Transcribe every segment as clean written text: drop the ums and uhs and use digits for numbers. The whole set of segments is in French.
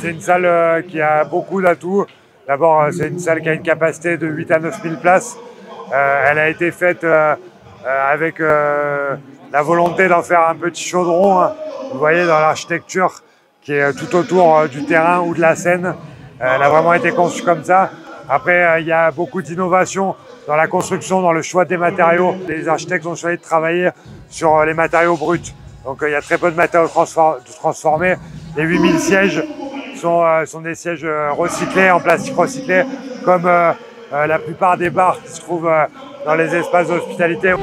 C'est une salle qui a beaucoup d'atouts. D'abord, c'est une salle qui a une capacité de 8 à 9 000 places. Elle a été faite avec la volonté d'en faire un petit chaudron. Hein. Vous voyez dans l'architecture qui est tout autour du terrain ou de la scène. Elle a vraiment été conçue comme ça. Après, il y a beaucoup d'innovation dans la construction, dans le choix des matériaux. Les architectes ont choisi de travailler sur les matériaux bruts. Donc, il y a très peu de matériaux transformés. Les 8000 sièges sont des sièges recyclés, en plastique recyclé, comme la plupart des bars qui se trouvent dans les espaces d'hospitalité.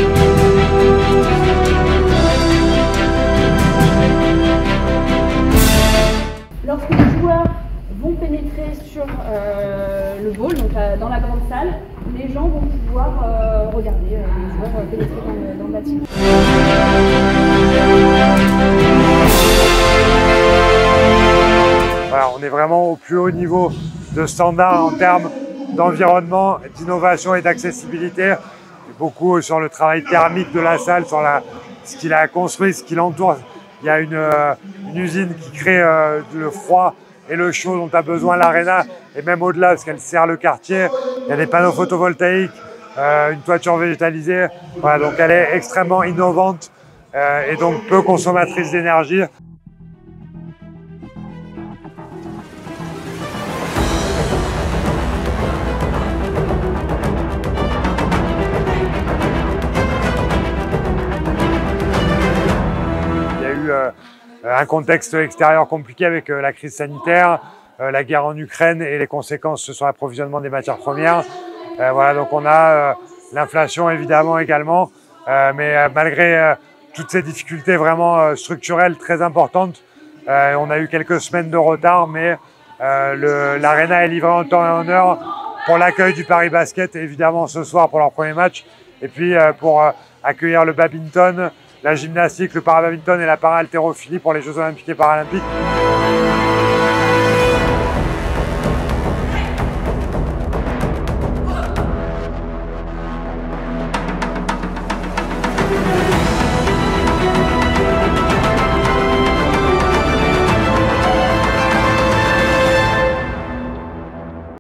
Lorsque les joueurs vont pénétrer sur le bowl, donc dans la grande salle, les gens vont pouvoir regarder les joueurs pénétrer dans le bâtiment. Voilà, on est vraiment au plus haut niveau de standard en termes d'environnement, d'innovation et d'accessibilité. Beaucoup sur le travail thermique de la salle, sur ce qu'il a construit, ce qui l'entoure. Il y a une usine qui crée le froid et le chaud dont a besoin l'Arena, et même au-delà, parce qu'elle sert le quartier. Il y a des panneaux photovoltaïques, une toiture végétalisée. Voilà, donc elle est extrêmement innovante et donc peu consommatrice d'énergie. Un contexte extérieur compliqué avec la crise sanitaire, la guerre en Ukraine et les conséquences sur l'approvisionnement des matières premières. Voilà, donc on a l'inflation évidemment également, mais malgré toutes ces difficultés vraiment structurelles très importantes, on a eu quelques semaines de retard, mais l'Arena est livrée en temps et en heure pour l'accueil du Paris Basket, évidemment ce soir pour leur premier match, et puis pour accueillir le badminton, la gymnastique, le para-badminton et la para-haltérophilie pour les Jeux Olympiques et Paralympiques.